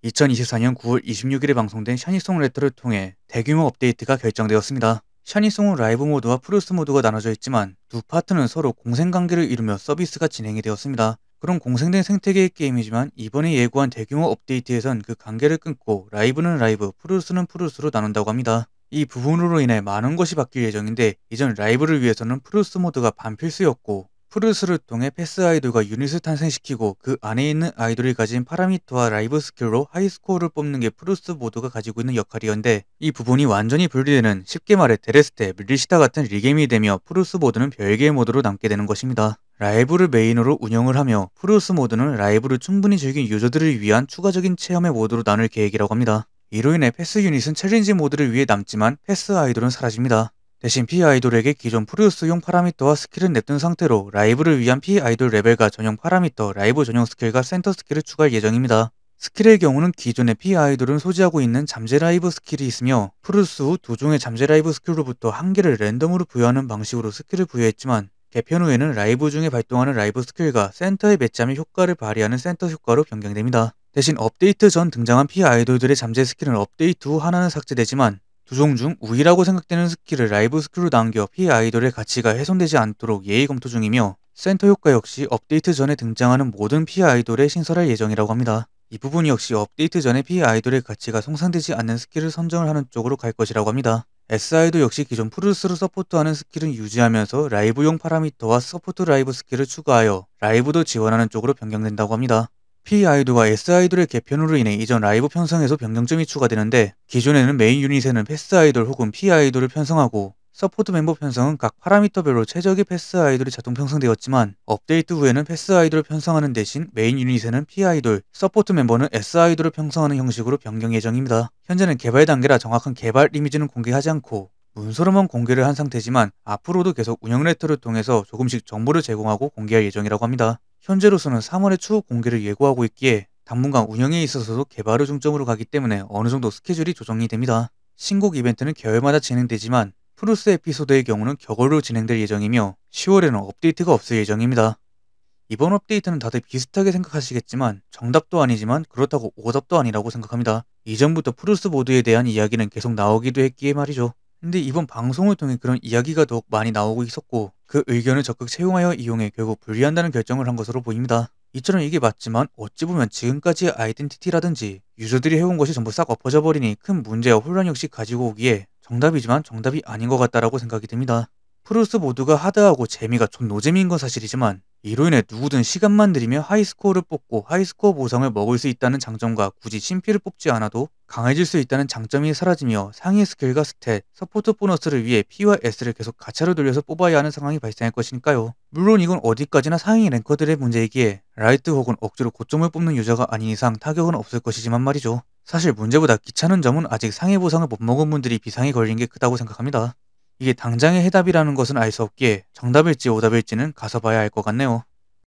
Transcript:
2024년 9월 26일에 방송된 샤니송 레터를 통해 대규모 업데이트가 결정되었습니다. 샤니송은 라이브 모드와 프루스 모드가 나눠져 있지만 두 파트는 서로 공생관계를 이루며 서비스가 진행이 되었습니다. 그런 공생된 생태계의 게임이지만 이번에 예고한 대규모 업데이트에선 그 관계를 끊고 라이브는 라이브, 프루스는 프루스로 나눈다고 합니다. 이 부분으로 인해 많은 것이 바뀔 예정인데 이전 라이브를 위해서는 프루스 모드가 반필수였고 프루스를 통해 패스 아이돌과 유닛을 탄생시키고 그 안에 있는 아이돌이 가진 파라미터와 라이브 스킬로 하이스코어를 뽑는 게 프루스 모드가 가지고 있는 역할이었는데 이 부분이 완전히 분리되는 쉽게 말해 데레스테, 밀리시타 같은 리게임이 되며 프루스 모드는 별개의 모드로 남게 되는 것입니다. 라이브를 메인으로 운영을 하며 프루스 모드는 라이브를 충분히 즐긴 유저들을 위한 추가적인 체험의 모드로 나눌 계획이라고 합니다. 이로 인해 패스 유닛은 챌린지 모드를 위해 남지만 패스 아이돌은 사라집니다. 대신 P-아이돌에게 기존 프루스용 파라미터와 스킬은 냅둔 상태로 라이브를 위한 P-아이돌 레벨과 전용 파라미터, 라이브 전용 스킬과 센터 스킬을 추가할 예정입니다. 스킬의 경우는 기존의 P-아이돌은 소지하고 있는 잠재 라이브 스킬이 있으며 프루스 후 두 종의 잠재 라이브 스킬로부터 한 개를 랜덤으로 부여하는 방식으로 스킬을 부여했지만 개편 후에는 라이브 중에 발동하는 라이브 스킬과 센터에 매치하며 효과를 발휘하는 센터 효과로 변경됩니다. 대신 업데이트 전 등장한 P-아이돌들의 잠재 스킬은 업데이트 후 하나는 삭제되지만 두 종 중 우위라고 생각되는 스킬을 라이브 스킬로 남겨 P-아이돌의 가치가 훼손되지 않도록 예의 검토 중이며 센터 효과 역시 업데이트 전에 등장하는 모든 P-아이돌에 신설할 예정이라고 합니다. 이 부분 역시 업데이트 전에 P-아이돌의 가치가 손상되지 않는 스킬을 선정을 하는 쪽으로 갈 것이라고 합니다. S-아이돌 역시 기존 프루스로 서포트하는 스킬은 유지하면서 라이브용 파라미터와 서포트 라이브 스킬을 추가하여 라이브도 지원하는 쪽으로 변경된다고 합니다. P-아이돌과 S-아이돌의 개편으로 인해 이전 라이브 편성에서 변경점이 추가되는데 기존에는 메인 유닛에는 패스-아이돌 혹은 P-아이돌을 편성하고 서포트 멤버 편성은 각 파라미터별로 최적의 패스-아이돌이 자동 편성되었지만 업데이트 후에는 패스-아이돌을 편성하는 대신 메인 유닛에는 P-아이돌, 서포트 멤버는 S-아이돌을 편성하는 형식으로 변경 예정입니다. 현재는 개발 단계라 정확한 개발 이미지는 공개하지 않고 문서로만 공개를 한 상태지만 앞으로도 계속 운영 레터를 통해서 조금씩 정보를 제공하고 공개할 예정이라고 합니다. 현재로서는 3월에 추후 공개를 예고하고 있기에 당분간 운영에 있어서도 개발을 중점으로 가기 때문에 어느 정도 스케줄이 조정이 됩니다. 신곡 이벤트는 개월마다 진행되지만 프루스 에피소드의 경우는 격월로 진행될 예정이며 10월에는 업데이트가 없을 예정입니다. 이번 업데이트는 다들 비슷하게 생각하시겠지만 정답도 아니지만 그렇다고 오답도 아니라고 생각합니다. 이전부터 프루스 모드에 대한 이야기는 계속 나오기도 했기에 말이죠. 근데 이번 방송을 통해 그런 이야기가 더욱 많이 나오고 있었고 그 의견을 적극 채용하여 이용해 결국 분리한다는 결정을 한 것으로 보입니다. 이처럼 이게 맞지만 어찌 보면 지금까지의 아이덴티티라든지 유저들이 해온 것이 전부 싹 엎어져 버리니 큰 문제와 혼란 역시 가지고 오기에 정답이지만 정답이 아닌 것 같다라고 생각이 듭니다. 프루스 모드가 하드하고 재미가 좀 노잼인 건 사실이지만 이로 인해 누구든 시간만 들이며 하이스코어를 뽑고 하이스코어 보상을 먹을 수 있다는 장점과 굳이 신피를 뽑지 않아도 강해질 수 있다는 장점이 사라지며 상위 스킬과 스탯, 서포트 보너스를 위해 P와 S를 계속 가차로 돌려서 뽑아야 하는 상황이 발생할 것이니까요. 물론 이건 어디까지나 상위 랭커들의 문제이기에 라이트 혹은 억지로 고점을 뽑는 유저가 아닌 이상 타격은 없을 것이지만 말이죠. 사실 문제보다 귀찮은 점은 아직 상위 보상을 못 먹은 분들이 비상이 걸린 게 크다고 생각합니다. 이게 당장의 해답이라는 것은 알 수 없기에 정답일지 오답일지는 가서 봐야 알 것 같네요.